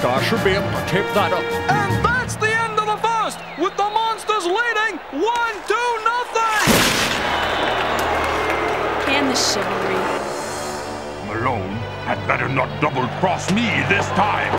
I should be able to keep that up. And that's the end of the first, with the Monsters leading 1-0. And the chivalry. Malone had better not double-cross me this time.